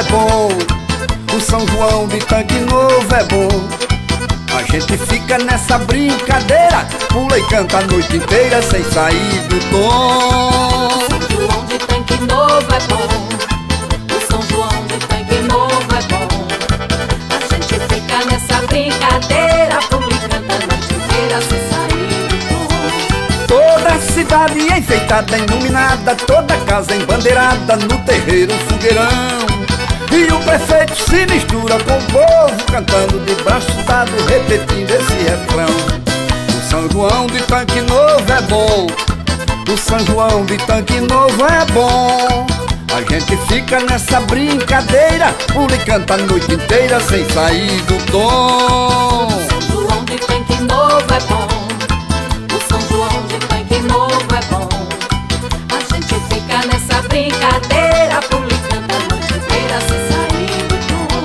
é bom, o São João de Tanque Novo é bom. A gente fica nessa brincadeira, pula e canta a noite inteira sem sair do tom. O São João de Tanque Novo é bom, o São João de Tanque Novo é bom. A gente fica nessa brincadeira, pula e canta a noite inteira sem sair do tom. Toda a cidade enfeitada, iluminada, toda casa embandeirada, no terreiro um fogueirão. E o prefeito se mistura com o povo, cantando de braço dado, repetindo esse refrão. O São João de Tanque Novo é bom, o São João de Tanque Novo é bom. A gente fica nessa brincadeira, pula e canta a noite inteira sem sair do tom. O São João de Tanque Novo é bom, o São João de Tanque Novo é bom. A gente fica nessa brincadeira, pula e canta a noite inteira sem sair do tom.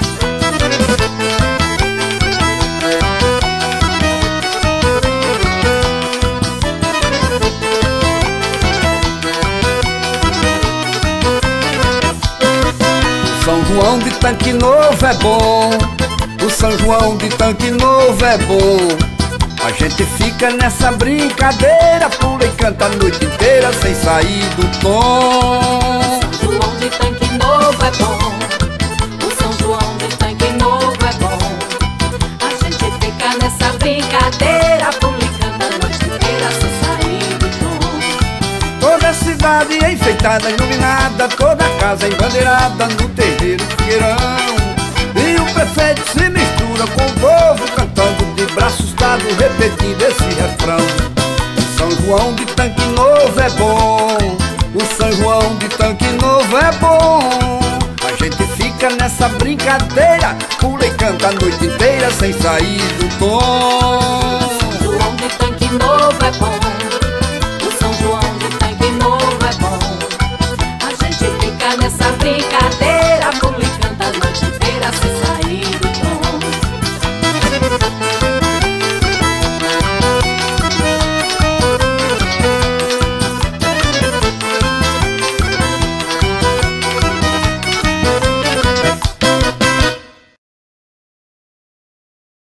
O São João de Tanque Novo é bom, o São João de Tanque Novo é bom. A gente fica nessa brincadeira, pula e canta a noite inteira sem sair do tom. O São João de Tanque Novo é bom, o São João de Tanque Novo é bom. A gente fica nessa brincadeira, pula e canta a noite inteira sem sair do tom. Toda a cidade enfeitada, iluminada, toda casa embandeirada, no terreiro fogueirão. E o prefeito se mistura com o povo, cantando de braços dados, repetindo esse refrão. O São João de Tanque Novo é bom, o São João de Tanque Novo é bom. A gente fica nessa brincadeira, pula e canta a noite inteira sem sair do tom. O São João de Tanque Novo é bom,